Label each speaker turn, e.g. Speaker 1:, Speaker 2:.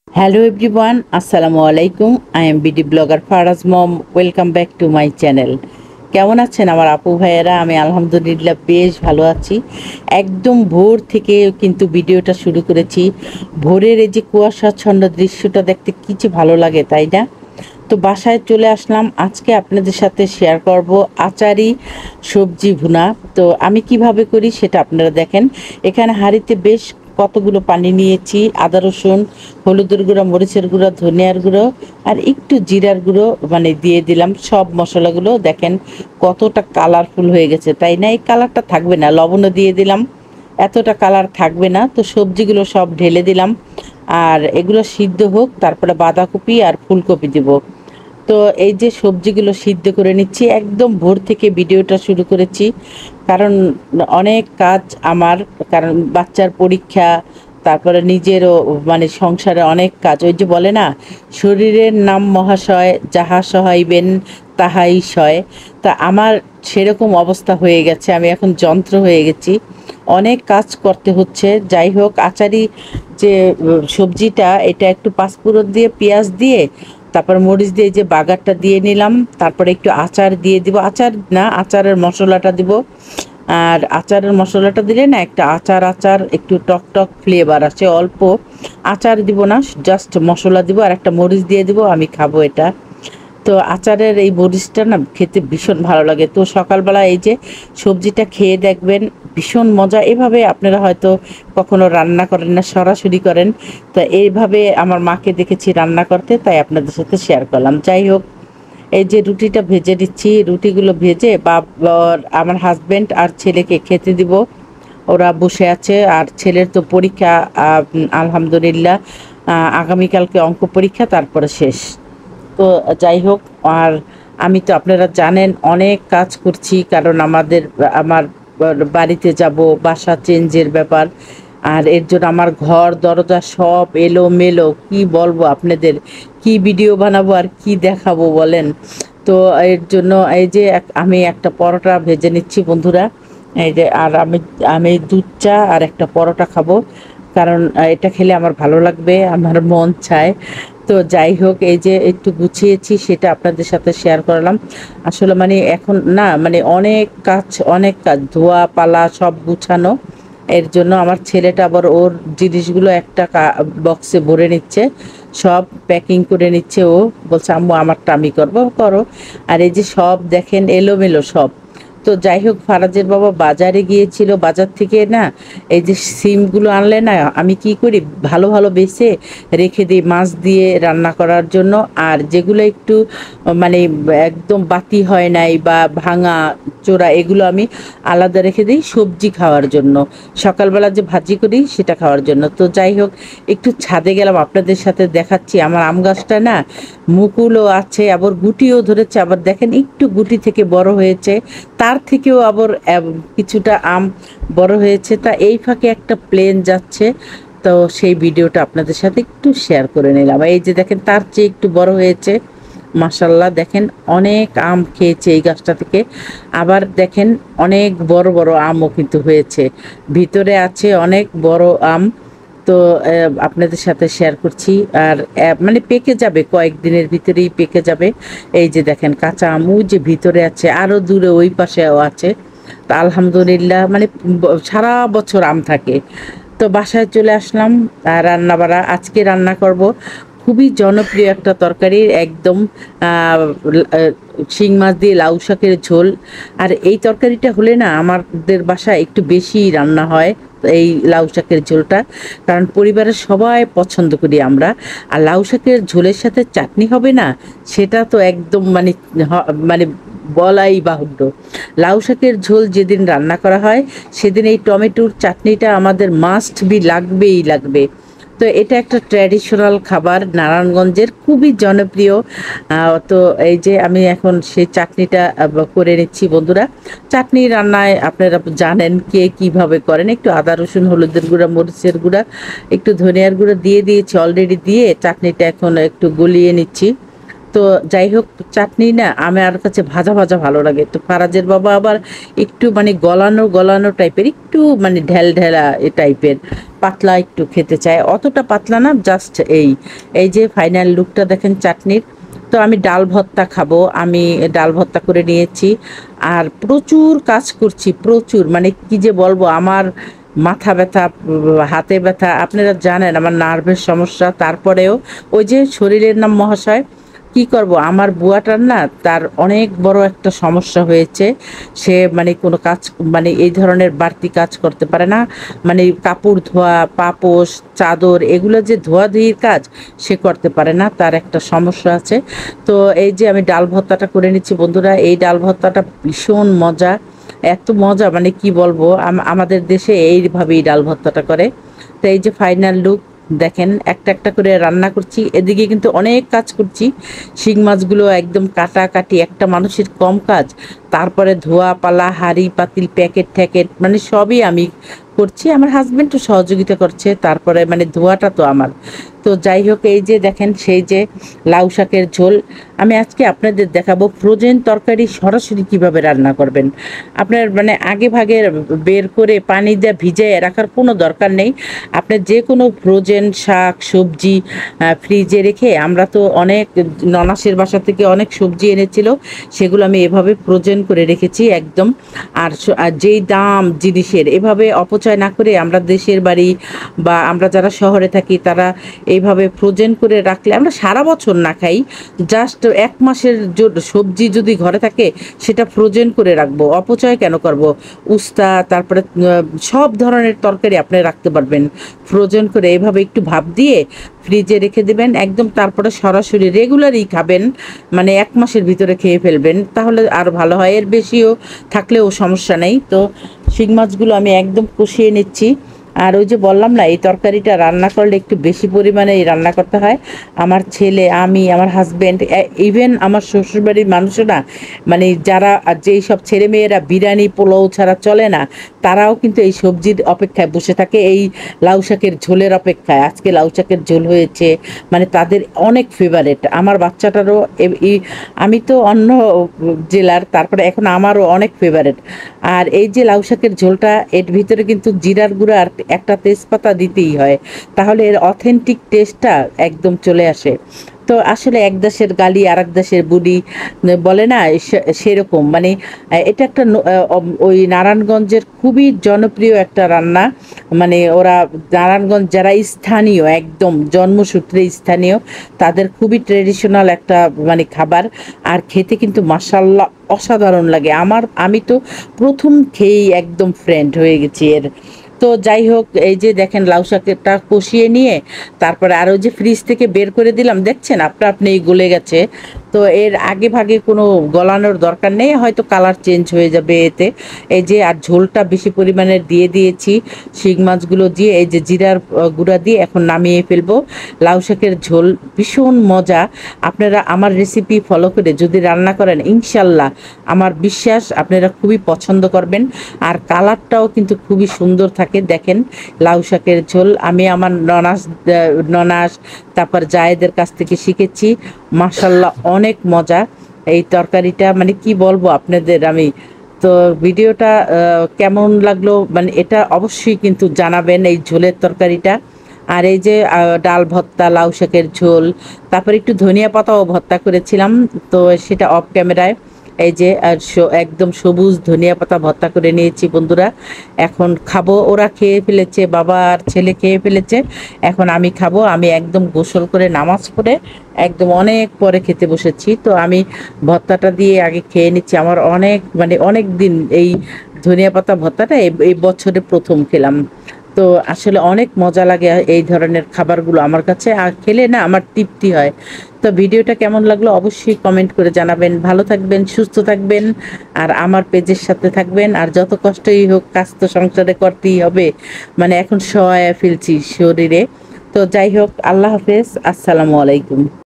Speaker 1: Hello everyone, Assalamu alaikum. I am BD blogger Faraz mom. Welcome back to my channel. কেমন আছেন আমার আপু ভাইয়েরা? আমি আলহামদুলিল্লাহ বেশ ভালো আছি। একদম ভোর থেকে কিন্তু ভিডিওটা শুরু করেছি। ভোরের এই যে কুয়াশাচ্ছন্ন দৃশ্যটা দেখতে কি যে ভালো লাগে, তাই না? তো বাসায় চলে আসলাম। আজকে আপনাদের সাথে শেয়ার করব আচারি সবজি ভুনা। তো আমি কিভাবে করি সেটা আপনারা দেখেন। এখানে হাঁড়িতে বেশ কতগুলো পানি নিয়েছি, আদা রসুন, হলুদের গুঁড়ো, মরিচের গুঁড়ো, ধনিয়ার গুঁড়ো আর একটু জিরার গুঁড়ো দিয়ে দিলাম। সব মশলাগুলো দেখেন কতটা কালারফুল হয়ে গেছে, তাই না? এই কালারটা থাকবে না। লবণও দিয়ে দিলাম, এতটা কালার থাকবে না। তো সবজিগুলো সব ঢেলে দিলাম আর এগুলো সিদ্ধ হোক, তারপরে বাঁধাকপি আর ফুলকপি দিব। তো এই যে সবজিগুলো সিদ্ধ করে নিচ্ছি, একদম ভোর থেকে ভিডিওটা শুরু করেছি কারণ অনেক কাজ আমার, কারণ বাচ্চার পরীক্ষা, তারপরে নিজেরও সংসারে অনেক কাজ। ওই যে বলে না, শরীরের নাম মহাশয়, যাহা সহাইবেন তাহাই সয়। তা আমার সেরকম অবস্থা হয়ে গেছে, আমি এখন যন্ত্র হয়ে গেছি, অনেক কাজ করতে হচ্ছে। যাই হোক, আচারি যে সবজিটা, এটা একটু পাঁচফোড়ন দিয়ে, পেঁয়াজ দিয়ে, তারপর মরিচ দিয়ে যে বাগারটা দিয়ে নিলাম, তারপরে একটু আচার দিয়ে দিব। আচার না, আচারের মশলাটা দিব। আর আচারের মশলাটা দিলে না একটা আচার আচার একটু টক টক ফ্লেভার আছে। অল্প আচার দিব না, জাস্ট মশলা দিব আর একটা মরিচ দিয়ে দিব, আমি খাবো এটা। তো আচারের এই মরিচটা না খেতে ভীষণ ভালো লাগে। তো সকালবেলা এই যে সবজিটা খেয়ে দেখবেন, ভীষণ মজা। এভাবে আপনারা হয়তো কখনো রান্না করেন না, সরাসরি করেন। তো এইভাবে আমার মাকে দেখেছি রান্না করতে, তাই আপনাদের সাথে শেয়ার করলাম। যাই হোক, এই যে রুটিটা ভেজে দিচ্ছি, রুটিগুলো ভেজে আমার হাজব্যান্ড আর ছেলেকে খেতে দিব। ওরা বসে আছে। আর ছেলের তো পরীক্ষা, আলহামদুলিল্লাহ আগামীকালকে অঙ্ক পরীক্ষা, তারপরে শেষ। তো যাই হোক, আর আমি তো আপনারা জানেন অনেক কাজ করছি, কারণ আমার বাড়িতে যাব, বাসা চেঞ্জের ব্যাপার। আর এর জন্য আমার ঘর দরজা সব এলোমেলো, কি বলবো আপনাদের, কি ভিডিও বানাবো আর কি দেখাবো বলেন। তো এর জন্য এই যে আমি একটা পরোটা ভেজে নিচ্ছি বন্ধুরা। এই যে, আর আমি দুধ চা আর একটা পরোটা খাবো, কারণ এটা খেলে আমার ভালো লাগবে, আমার মন চায়। তো যাই হোক, এই যে একটু গুছিয়েছি, সেটা আপনাদের সাথে শেয়ার করলাম। আসলে এখন না, অনেক কাজ ধোয়া পালা সব গুছানো। এর জন্য আমার ছেলেটা আবার ওর জিনিসগুলো একটা বক্সে ভরে নিচ্ছে, সব প্যাকিং করে নিচ্ছে। ও বলছে আম্মু আমারটা আমি করবো, করো। আর এই যে সব দেখেন এলোমেলো সব। তো যাই হোক, ফারাজের বাবা বাজারে গিয়েছিল, বাজার থেকে না এই যে সিমগুলো আনলে না, আমি কি করি, ভালো ভালো বেছে রেখে দিই মাছ দিয়ে রান্না করার জন্য। আর যেগুলো একটু মানে একদম বাতি হয় নাই বা ভাঙা চোরা, এগুলো আমি আলাদা রেখে দিই সবজি খাওয়ার জন্য, সকালবেলা যে ভাজি করি সেটা খাওয়ার জন্য। তো যাই হোক, একটু ছাদে গেলাম, আপনাদের সাথে দেখাচ্ছি। আমার আম গাছটা না মুকুলও আছে, আবার গুটিও ধরেছে, আবার দেখেন একটু গুটি থেকে বড় হয়েছে, তার থেকেও আবার কিছুটা আম বড় হয়েছে। তা এই ফাঁকে একটা প্লেন যাচ্ছে, তো সেই ভিডিওটা আপনাদের সাথে একটু শেয়ার করে নিলাম। এই যে দেখেন, তার চেয়ে একটু বড় হয়েছে, মাশাল্লাহ। দেখেন অনেক আম খেয়েছে এই গাছটা থেকে। আবার দেখেন অনেক বড় বড় আমও কিন্তু হয়েছে, ভিতরে আছে অনেক বড় আম। তো আপনাদের সাথে শেয়ার করছি। আর পেকে যাবে, কয়েকদিনের ভিতরেই পেকে যাবে। এই যে দেখেন কাঁচা আম ওই যে ভিতরে আছে, আরও দূরে ওই পাশেও আছে। তা আলহামদুলিল্লাহ, সারা বছর আম থাকে। তো বাসায় চলে আসলাম। রান্না বাড়া আজকে রান্না করব খুবই জনপ্রিয় একটা তরকারি, একদম শিং মাছ দিয়ে লাউ শাকের ঝোল। আর এই তরকারিটা হলে না আমাদের বাসায় একটু বেশি রান্না হয়, এই লাউ শাকের ঝোলটা, কারণ পরিবারের সবাই পছন্দ করি আমরা। আর লাউ শাকের ঝোলের সাথে চাটনি হবে না, সেটা তো একদম মানে বলাই বাহুল্য। লাউ শাকের ঝোল যেদিন রান্না করা হয়, সেদিন এই টমেটোর চাটনিটা আমাদের মাস্ট বি, লাগবেই লাগবে। তো এটা একটা ট্র্যাডিশনাল খাবার, নারায়ণগঞ্জের খুবই জনপ্রিয়। তো এই যে আমি এখন সেই চাটনিটা করে নিচ্ছি বন্ধুরা। চাটনি রান্নায় আপনারা জানেন কে কিভাবে করেন। একটু আদা রসুন, হলুদের গুঁড়া, মরিচের গুঁড়া, একটু ধনিয়ার গুঁড়া দিয়ে দিয়েছি অলরেডি, দিয়ে চাটনিটা এখন একটু গলিয়ে নিচ্ছি। তো যাই হোক, চাটনি না আমার কাছে ভাজা ভাজা ভালো লাগে। তো ফারাজের বাবা আবার একটু মানে গলানো গলানো টাইপের, একটু মানে ঢেল ঢেলা এ টাইপের, পাতলা একটু খেতে চায়, অতটা পাতলা না, জাস্ট এই যে ফাইনাল লুকটা দেখেন চাটনির। তো আমি ডাল ভর্তা খাবো, আমি ডাল ভর্তা করে নিয়েছি। আর প্রচুর কাজ করছি, প্রচুর, মানে কি যে বলবো, আমার মাথা ব্যথা, হাতে ব্যথা, আপনারা জানেন আমার নার্ভের সমস্যা, তারপরেও ওই যে শরীরের নাম মহাশয়, কি করব, আমার বুয়াটার না তার অনেক বড় একটা সমস্যা হয়েছে। সে মানে কোনো কাজ, মানে এই ধরনের বাড়তি কাজ করতে পারে না, মানে কাপড় ধোয়া, পাপোশ, চাদর, এগুলো যে ধোয়াধুয়ির কাজ সে করতে পারে না, তার একটা সমস্যা আছে। তো এই যে আমি ডাল ভর্তাটা করে নিচ্ছি বন্ধুরা, এই ডাল ভর্তাটা ভীষণ মজা, এত মজা মানে কি বলবো, আমাদের দেশে এইভাবেই ডাল ভর্তাটা করে। তো এই যে ফাইনাল লুক দেখেন, একটা একটা করে রান্না করছি, এদিকে কিন্তু অনেক কাজ করছি। শিং মাছগুলো একদম কাটাকাটি, একটা মানুষের কম কাজ, তারপরে ধোয়া পালা, হাঁড়ি পাতিল, প্যাকেট ট্যাকেট, মানে সবই আমি করছি, আমার হাজবেন্ডও সহযোগিতা করছে, তারপরে মানে ধোয়াটা তো আমার। তো যাই হোক, এই যে দেখেন সেই যে লাউ শাকের ঝোল, আমি আজকে আপনাদের দেখাবো ফ্রোজেন তরকারি সরাসরি কিভাবে রান্না করবেন। আপনার মানে আগে ভাগে বের করে পানি দিয়ে ভিজিয়ে রাখার কোনো দরকার নেই। আপনি যে কোনো ফ্রোজেন শাক সবজি ফ্রিজে রেখে, আমরা তো অনেক ননাসের বাসা থেকে অনেক সবজি এনেছিল, সেগুলো আমি এভাবে ফ্রোজেন করে রেখেছি একদম। আর যেই দাম জিনিসের, এভাবে অপচয় না করে আমরা দেশের বাড়ি বা আমরা যারা শহরে থাকি তারা এইভাবে ফ্রোজেন করে রাখলে আমরা সারা বছর না খাই, জাস্ট 1 মাসের সবজি যদি ঘরে থাকে সেটা ফ্রোজেন করে রাখবো, অপচয় কেন করব। উস্তা, তারপরে সব ধরনের তরকারি আপনি রাখতে পারবেন ফ্রোজেন করে, এভাবে একটু ভাপ দিয়ে ফ্রিজে রেখে দেবেন একদম, তারপরে সরাসরি রেগুলারই খাবেন, মানে 1 মাসের ভিতরে খেয়ে ফেলবেন, তাহলে আর ভালো হয়। এর বেশিও থাকলেও সমস্যা নেই। তো শিং মাছগুলো আমি একদম কষিয়ে নিচ্ছি। আর ওই যে বললাম না, এই তরকারিটা রান্না করলে একটু বেশি পরিমাণেই রান্না করতে হয়। আমার ছেলে, আমি, আমার হাজব্যান্ড, ইভেন আমার শ্বশুরবাড়ির মানুষরা, মানে যারা যেই সব ছেলেমেয়েরা বিরিয়ানি পোলাও ছাড়া চলে না, তারাও কিন্তু এই সবজির অপেক্ষায় বসে থাকে, এই লাউ শাকের ঝোলের অপেক্ষায়। আজকে লাউ শাকের ঝোল হয়েছে, মানে তাদের অনেক ফেভারেট, আমার বাচ্চাটারও। আমি তো অন্য জেলার, তারপরে এখন আমারও অনেক ফেভারেট। আর এই যে লাউ শাকের ঝোলটা, এর ভিতরে কিন্তু জিরার গুঁড়া আর একটা তেজপাতা দিতেই হয়, তাহলে এর অথেন্টিক টেস্টটা একদম চলে আসে। তো আসলে এক দেশের গালি আর এক দেশের বুড়ি বলে না, সেরকম মানে এটা একটা ওই নারায়ণগঞ্জের খুবই জনপ্রিয় একটা রান্না। মানে ওরা নারায়ণগঞ্জ যারা স্থানীয়, একদম জন্মসূত্রে স্থানীয়, তাদের খুবই ট্রেডিশনাল একটা মানে খাবার। আর খেতে কিন্তু মাশাল্লাহ অসাধারণ লাগে আমার, আমি তো প্রথম খেয়েই একদম ফ্রেন্ড হয়ে গেছি এর। তো যাই হোক, এই যে দেখেন লাউ শাকটা কষিয়ে নিয়ে তারপরে আরও যে ফ্রিজ থেকে বের করে দিলাম, দেখছেন আপনা আপনি গলে গেছে। তো এর আগে ভাগে কোনো গলানোর দরকার নেই, হয়তো কালার চেঞ্জ হয়ে যাবে এতে। এই যে আর ঝোলটা বেশি পরিমাণে দিয়ে দিয়েছি, শিং মাছগুলো দিয়ে এই যে জিরার গুঁড়া দিয়ে এখন নামিয়ে ফেলবো। লাউ শাকের ঝোল ভীষণ মজা। আপনারা আমার রেসিপি ফলো করে যদি রান্না করেন, ইনশাল্লাহ আমার বিশ্বাস আপনারা খুবই পছন্দ করবেন। আর কালারটাও কিন্তু খুবই সুন্দর থাকে। দেখেন লাউ শাকের ঝোল আমি আমার ননাস তারপর জায়েদের কাছ থেকে শিখেছি, মাশাল্লাহ অনেক মজা এই তরকারিটা, মানে কি বলবো আপনাদের আমি। তো ভিডিওটা কেমন লাগলো, মানে এটা অবশ্যই কিন্তু জানাবেন, এই ঝোলের তরকারিটা। আর এই যে ডাল ভর্তা, লাউ শাকের ঝোল, তারপর একটু ধনিয়া পাতাও ভর্তা করেছিলাম, তো সেটা অফ ক্যামেরায়। এই যে আর একদম সবুজ ধনিয়া পাতা ভর্তা করে নিয়েছি বন্ধুরা। এখন খাবো, ওরা খেয়ে ফেলেছে, বাবা আর ছেলে খেয়ে ফেলেছে, এখন আমি খাবো। আমি একদম গোসল করে নামাজ পড়ে একদম অনেক পরে খেতে বসেছি। তো আমি ভর্তাটা দিয়ে আগে খেয়ে নিচ্ছি, আমার অনেক মানে অনেক দিন এই ধনিয়া পাতা ভর্তাটা এই বছরে প্রথম খেলাম। তো আসলে অনেক মজা লাগে এই ধরনের খাবারগুলো আমার কাছে, আর খেলে না আমার তৃপ্তি হয়। তো ভিডিওটা কেমন লাগলো অবশ্যই কমেন্ট করে জানাবেন। ভালো থাকবেন, সুস্থ থাকবেন, আর আমার পেজের সাথে থাকবেন। আর যত কষ্টই হোক, কাজ তো সংসারে করতেই হবে, মানে এখন সহায় ফেলছি শরীরে। তো যাই হোক, আল্লাহ হাফেজ, আসসালামু আলাইকুম।